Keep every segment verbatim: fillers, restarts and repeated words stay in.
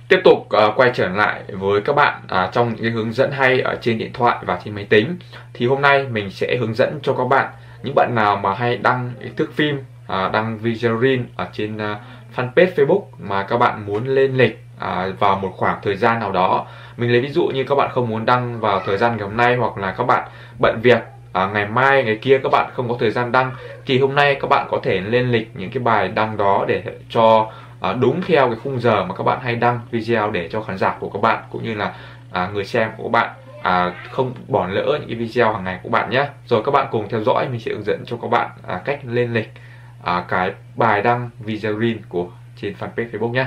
Tiếp tục uh, quay trở lại với các bạn uh, trong những cái hướng dẫn hay ở trên điện thoại và trên máy tính. Thì hôm nay mình sẽ hướng dẫn cho các bạn, những bạn nào mà hay đăng thước phim, uh, đăng video reel ở trên uh, fanpage Facebook mà các bạn muốn lên lịch uh, vào một khoảng thời gian nào đó. Mình lấy ví dụ như các bạn không muốn đăng vào thời gian ngày hôm nay, hoặc là các bạn bận việc, À, ngày mai ngày kia các bạn không có thời gian đăng, thì hôm nay các bạn có thể lên lịch những cái bài đăng đó để cho à, đúng theo cái khung giờ mà các bạn hay đăng video, để cho khán giả của các bạn cũng như là à, người xem của các bạn à, không bỏ lỡ những cái video hàng ngày của bạn nhé. Rồi các bạn cùng theo dõi, mình sẽ hướng dẫn cho các bạn à, cách lên lịch à, cái bài đăng video reel của trên fanpage Facebook nhé.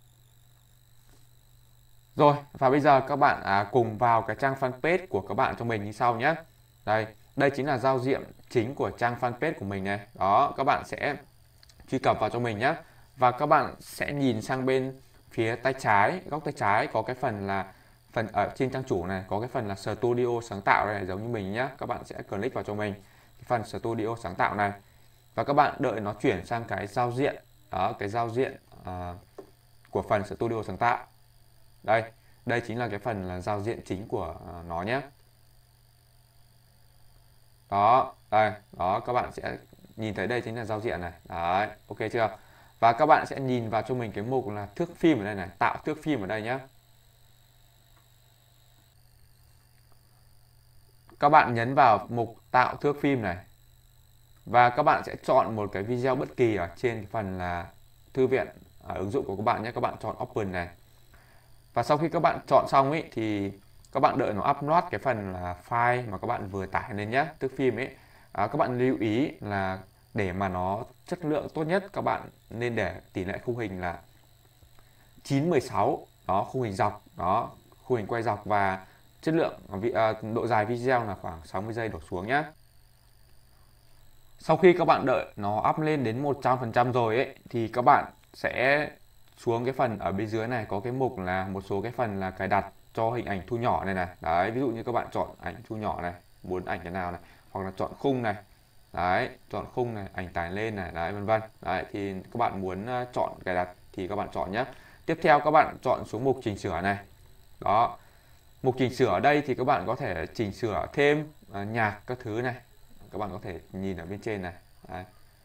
Rồi, và bây giờ các bạn à, cùng vào cái trang fanpage của các bạn cho mình như sau nhé. Đây, đây chính là giao diện chính của trang fanpage của mình này. Đó, các bạn sẽ truy cập vào cho mình nhé. Và các bạn sẽ nhìn sang bên phía tay trái, góc tay trái có cái phần là phần ở trên trang chủ này, có cái phần là Studio sáng tạo này, giống như mình nhé. Các bạn sẽ click vào cho mình cái phần Studio sáng tạo này. Và các bạn đợi nó chuyển sang cái giao diện, đó, cái giao diện uh, của phần Studio sáng tạo. Đây, đây chính là cái phần là giao diện chính của uh, nó nhé. Đó, đây, đó các bạn sẽ nhìn thấy đây chính là giao diện này. Đấy, ok chưa? Và các bạn sẽ nhìn vào cho mình cái mục là thước phim ở đây này, tạo thước phim ở đây nhé. Các bạn nhấn vào mục tạo thước phim này. Và các bạn sẽ chọn một cái video bất kỳ ở trên cái phần là thư viện ở ứng dụng của các bạn nhé. Các bạn chọn Open này. Và sau khi các bạn chọn xong ấy thì các bạn đợi nó upload cái phần là file mà các bạn vừa tải lên nhé, thước phim ấy. À, các bạn lưu ý là để mà nó chất lượng tốt nhất, các bạn nên để tỷ lệ khung hình là chín mười sáu, đó, khung hình dọc, đó, khung hình quay dọc, và chất lượng à, độ dài video là khoảng sáu mươi giây đổ xuống nhé. Sau khi các bạn đợi nó up lên đến một trăm phần trăm rồi ấy thì các bạn sẽ xuống cái phần ở bên dưới này, có cái mục là một số cái phần là cài đặt cho hình ảnh thu nhỏ này này. Đấy, ví dụ như các bạn chọn ảnh thu nhỏ này, muốn ảnh cái nào này, hoặc là chọn khung này. Đấy, chọn khung này, ảnh tải lên này, đấy, vân vân. Đấy, thì các bạn muốn chọn cài đặt thì các bạn chọn nhé. Tiếp theo các bạn chọn xuống mục chỉnh sửa này. Đó, mục chỉnh sửa ở đây thì các bạn có thể chỉnh sửa thêm uh, nhạc các thứ này. Các bạn có thể nhìn ở bên trên này. Đấy.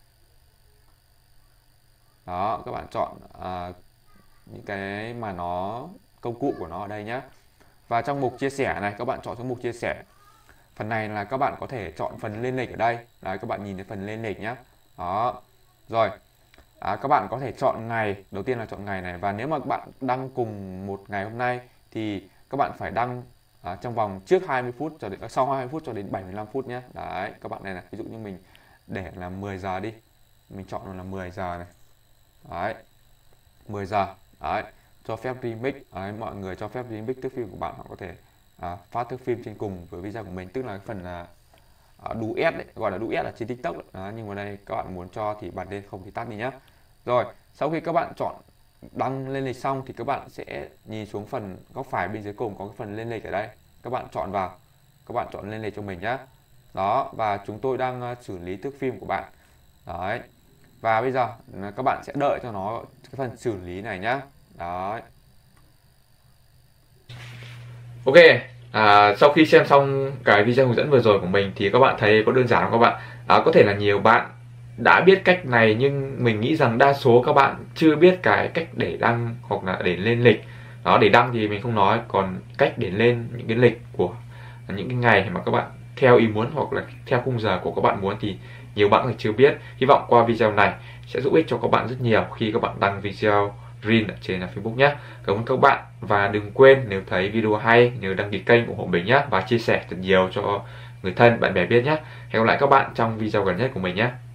Đó, các bạn chọn uh, những cái mà nó công cụ của nó ở đây nhé. Và trong mục chia sẻ này, các bạn chọn xuống mục chia sẻ. Phần này là các bạn có thể chọn phần lên lịch ở đây. Đấy, các bạn nhìn thấy phần lên lịch nhé. Đó. Rồi, à, các bạn có thể chọn ngày. Đầu tiên là chọn ngày này. Và nếu mà các bạn đăng cùng một ngày hôm nay thì các bạn phải đăng à, trong vòng trước hai mươi phút cho đến sau hai mươi phút cho đến bảy mươi lăm phút nhé. Đấy, các bạn này này, ví dụ như mình để là mười giờ đi. Mình chọn là mười giờ này. Đấy. mười giờ. Đấy, cho phép remix. Đấy, mọi người cho phép remix thước phim của bạn, họ có thể à, phát thước phim trên cùng với video của mình, tức là cái phần là à, duet đấy, gọi là duet ở trên TikTok đấy. Đó, nhưng mà đây các bạn muốn cho thì bật lên, không thì tắt đi nhé. Rồi, sau khi các bạn chọn đăng lên lịch xong thì các bạn sẽ nhìn xuống phần góc phải bên dưới cùng có cái phần lên lịch ở đây. Các bạn chọn vào, các bạn chọn lên lịch cho mình nhé. Đó, và chúng tôi đang uh, xử lý thước phim của bạn. Đấy. Và bây giờ các bạn sẽ đợi cho nó cái phần xử lý này nhá. Đấy. Ok, à, sau khi xem xong cái video hướng dẫn vừa rồi của mình thì các bạn thấy có đơn giản không các bạn? À, có thể là nhiều bạn đã biết cách này, nhưng mình nghĩ rằng đa số các bạn chưa biết cái cách để đăng hoặc là để lên lịch. Đó, để đăng thì mình không nói, còn cách để lên những cái lịch của những cái ngày mà các bạn theo ý muốn hoặc là theo khung giờ của các bạn muốn thì nhiều bạn chưa biết. Hy vọng qua video này sẽ giúp ích cho các bạn rất nhiều khi các bạn đăng video reel ở trên Facebook nhé. Cảm ơn các bạn, và đừng quên nếu thấy video hay nhớ đăng ký kênh ủng hộ mình nhé, và chia sẻ thật nhiều cho người thân bạn bè biết nhé. Hẹn gặp lại các bạn trong video gần nhất của mình nhé.